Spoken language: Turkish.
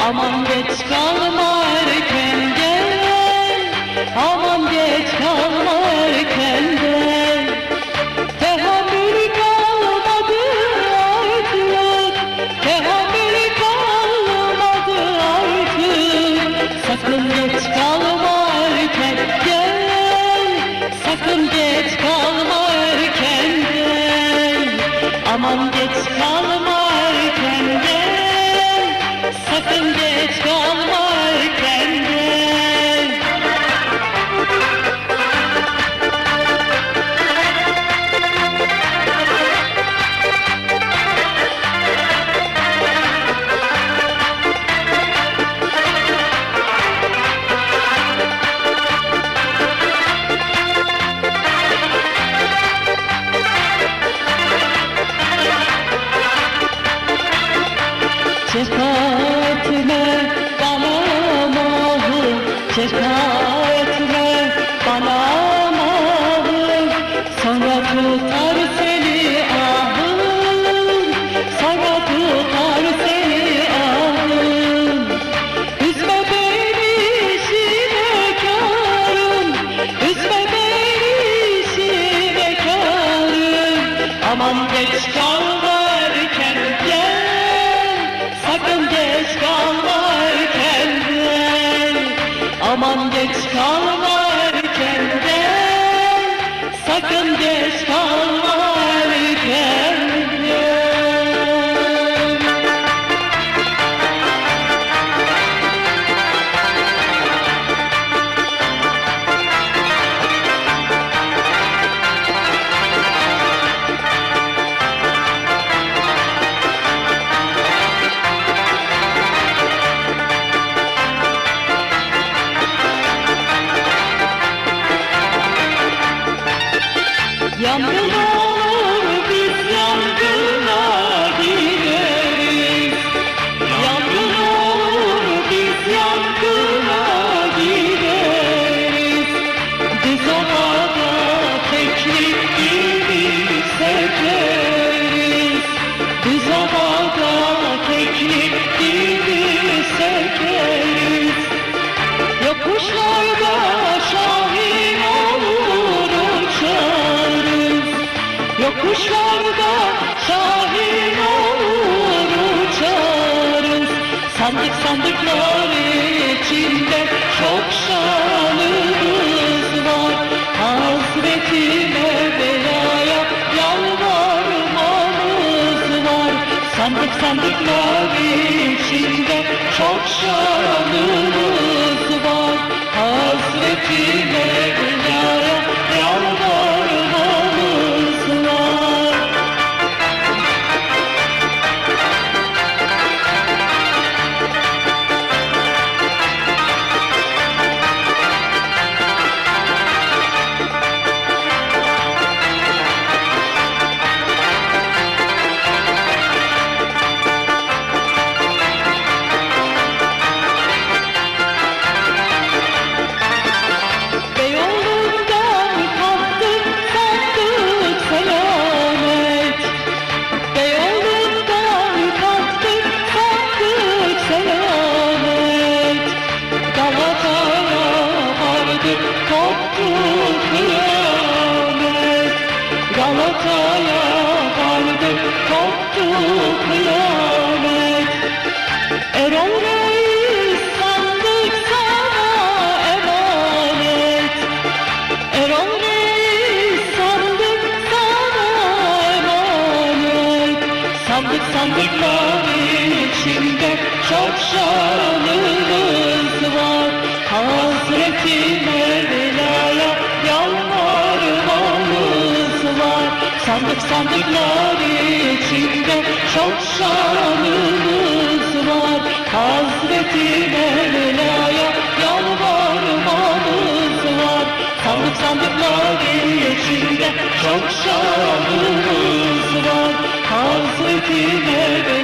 Aman geç kalma erken gel, aman geç kalma erken gel. Tehammül kalmadı artık, tehammül kalmadı artık. Sakın geç kalma erken gel, sakın geç kalma erken gel. Aman geç kalma erken gel, sakın geç kalma erken gel. Çeka etme bana mahur, çeka etme bana mahur. Sonra tutar seni ahın, sonra tutar seni ahın. Üzme beni şivekarım, üzme beni şivekarım. Aman geç kalma erken gel, sakın geç kalma erken gel. Aman geç kalma erken gel, sakın geç kalma erken gel. Yangın olur biz yangına gideriz. Yangın olur biz yangına gideriz. Biz ovada keklik gibi sekeriz. Biz ovada keklik gibi sekeriz. Yokuşlarda şahin olur uçarız. Yokuşlarda şahin olur uçarız. Sandık sandıklar içinde çok şanımız var. Hazreti Mevla'ya yalvarmamız var. Sandık sandıklar içinde çok şanımız var. Hazreti Mevla'ya yalvarmamız var. Beyoğlu'ndan kalktık sandık selamet. Beyoğlu'ndan kalktık sandık selamet. Galata'ya vardık koptu kıyamet. Galata'ya vardık koptu kıyamet. Erol Reis sandık sana emanet. Erol Reis sandık sana emanet. Sandık sandıklar içinde çok şanımız var. Hazreti Mevla'ya yalvarmamız var. Sandık sandıklar içinde çok şanımız var. Hazreti Mevla'ya yalvarmamız var. Sandık sandıklar içinde çok şanımız var. Hazreti Mevla'ya